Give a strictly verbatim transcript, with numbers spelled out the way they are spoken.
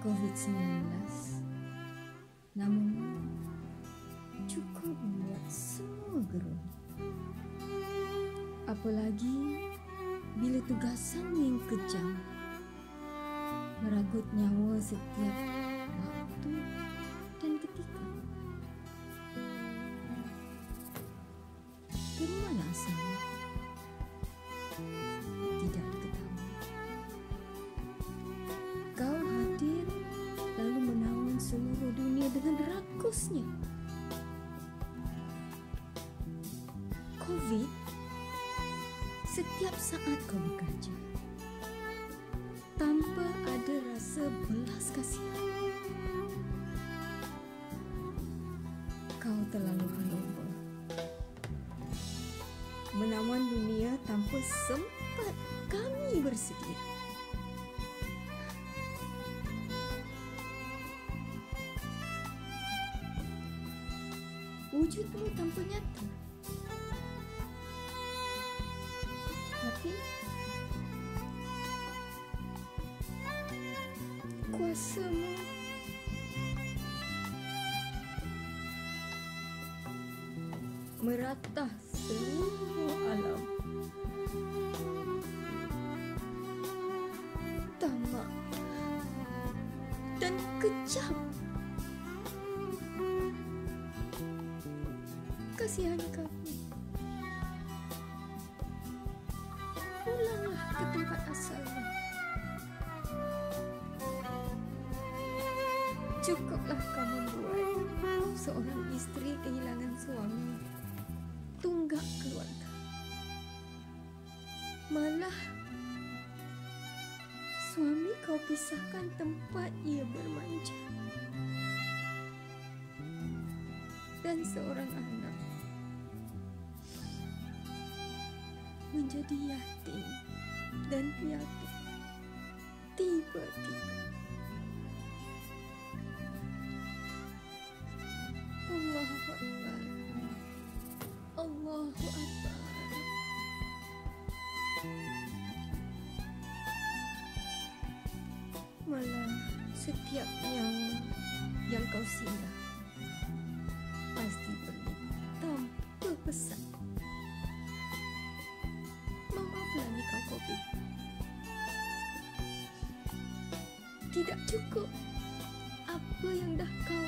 covid sembilan belas namun cukup membuat semua gerun. Apalagi bila tugasan yang kejam merangkut nyawa setiap waktu dan ketika. Dari mana asalnya? Tidak diketahui. Kau hadir lalu menawan seluruh dunia dengan rakusnya. Covid, setiap saat kau bekerja tanpa ada rasa belas kasihan. Kau terlalu hangover, menawan dunia tanpa sempat kami bersedia. Wujudmu tanpa nyata, tapi kuasamu meratah seluruh alam. Tamak dan kejam. Kasihani kami. Pulanglah ke tempat asalmu. Cukuplah kau membuat seorang isteri kehilangan suami, tunggak keluarga. Malah suami kau pisahkan tempat ia bermanja. Dan seorang anak menjadi yatim dan piatu tiba-tiba. Allahu Akbar, Allahu Akbar. Malah setiap nyawa yang kau singgah pasti pergi tanpa pesan. Maaflah ni kau Covid. Tidak cukup apa yang dah kau